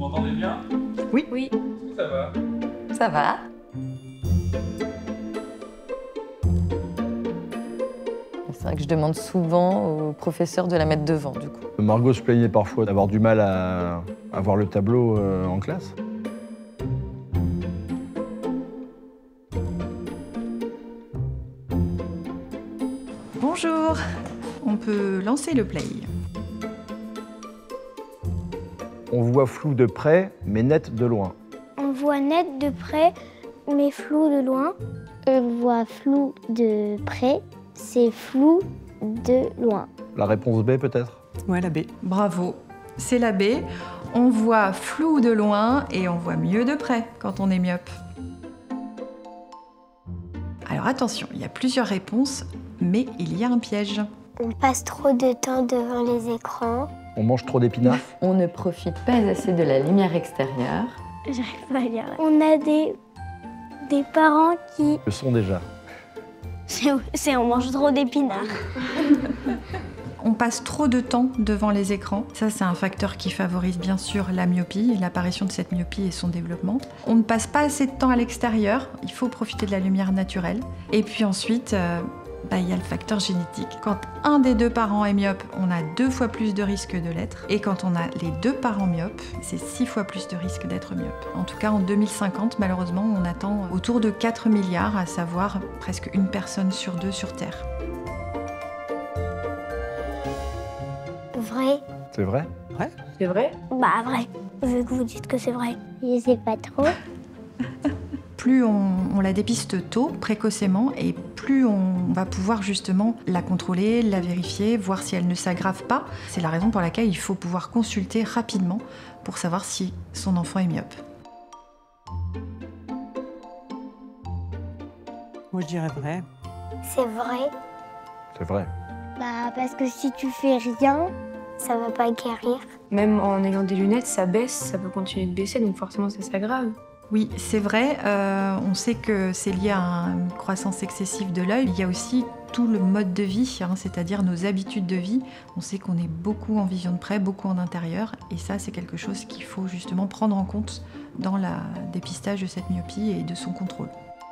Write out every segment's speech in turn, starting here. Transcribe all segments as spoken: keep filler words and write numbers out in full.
m'entendez bien? Oui. Oui. Ça va? Ça va. C'est vrai que je demande souvent au professeur de la mettre devant, du coup. Margot se plaignait parfois d'avoir du mal à, à voir le tableau euh, en classe. Bonjour, on peut lancer le play. On voit flou de près, mais net de loin. On voit net de près, mais flou de loin. On voit flou de près, c'est flou de loin. La réponse B peut-être? Ouais, la B. Bravo, c'est la B. On voit flou de loin et on voit mieux de près quand on est myope. Alors attention, il y a plusieurs réponses, mais il y a un piège. On passe trop de temps devant les écrans. On mange trop d'épinards? On ne profite pas assez de la lumière extérieure. J'arrive pas à lire. On a des, des parents qui... Le son déjà. C'est on mange trop d'épinards. On passe trop de temps devant les écrans. Ça, c'est un facteur qui favorise bien sûr la myopie, l'apparition de cette myopie et son développement. On ne passe pas assez de temps à l'extérieur. Il faut profiter de la lumière naturelle. Et puis ensuite, euh, bah, il y a le facteur génétique. Quand un des deux parents est myope, on a deux fois plus de risque de l'être. Et quand on a les deux parents myopes, c'est six fois plus de risque d'être myope. En tout cas, en deux mille cinquante, malheureusement, on attend autour de quatre milliards, à savoir presque une personne sur deux sur Terre. Vrai. C'est vrai? Ouais. C'est vrai? Bah vrai, vu que vous dites que c'est vrai. Je sais pas trop. Plus on, on la dépiste tôt, précocement, et plus on va pouvoir justement la contrôler, la vérifier, voir si elle ne s'aggrave pas. C'est la raison pour laquelle il faut pouvoir consulter rapidement pour savoir si son enfant est myope. Moi, je dirais vrai. C'est vrai. C'est vrai. Bah parce que si tu fais rien, ça va pas guérir. Même en ayant des lunettes, ça baisse, ça peut continuer de baisser, donc forcément ça s'aggrave. Oui, c'est vrai, euh, on sait que c'est lié à une croissance excessive de l'œil. Il y a aussi tout le mode de vie, hein, c'est-à-dire nos habitudes de vie. On sait qu'on est beaucoup en vision de près, beaucoup en intérieur, et ça c'est quelque chose qu'il faut justement prendre en compte dans le dépistage de cette myopie et de son contrôle.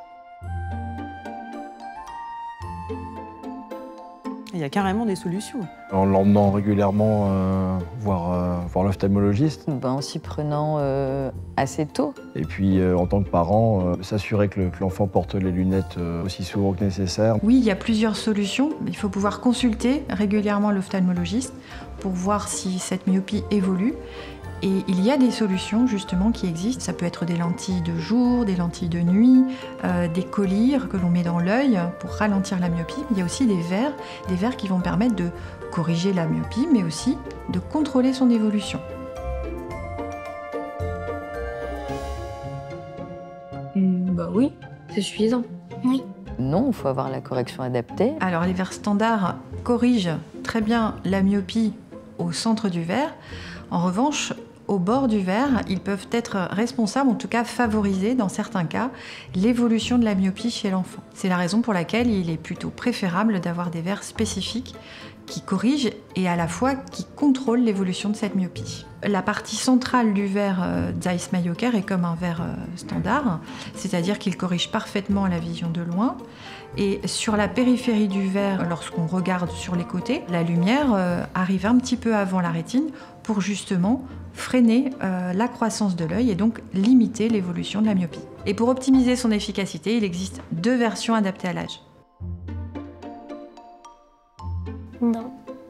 Il y a carrément des solutions. En l'emmenant régulièrement euh, voir, euh, voir l'ophtalmologiste. Ben, en s'y prenant euh, assez tôt. Et puis euh, en tant que parent, euh, s'assurer que l'enfant porte les lunettes euh, aussi souvent que nécessaire. Oui, il y a plusieurs solutions. Il faut pouvoir consulter régulièrement l'ophtalmologiste pour voir si cette myopie évolue. Et il y a des solutions justement qui existent. Ça peut être des lentilles de jour, des lentilles de nuit, euh, des collyres que l'on met dans l'œil pour ralentir la myopie. Il y a aussi des verres, des verres qui vont permettre de corriger la myopie, mais aussi de contrôler son évolution. Mmh, bah oui, c'est suffisant. Oui. Non, il faut avoir la correction adaptée. Alors les verres standards corrigent très bien la myopie au centre du verre. En revanche, au bord du verre, ils peuvent être responsables, en tout cas favoriser dans certains cas, l'évolution de la myopie chez l'enfant. C'est la raison pour laquelle il est plutôt préférable d'avoir des verres spécifiques qui corrigent et à la fois qui contrôlent l'évolution de cette myopie. La partie centrale du verre euh, Zeiss MyoCare est comme un verre euh, standard, c'est-à-dire qu'il corrige parfaitement la vision de loin. Et sur la périphérie du verre, lorsqu'on regarde sur les côtés, la lumière euh, arrive un petit peu avant la rétine pour justement freiner euh, la croissance de l'œil et donc limiter l'évolution de la myopie. Et pour optimiser son efficacité, il existe deux versions adaptées à l'âge. Non.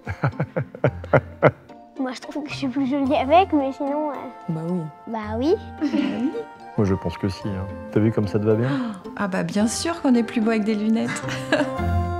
Moi je trouve que je suis plus jolie avec, mais sinon... euh, Bah oui. Bah oui. Moi je pense que si. Hein. T'as vu comme ça te va bien? Ah bah bien sûr qu'on est plus beau avec des lunettes.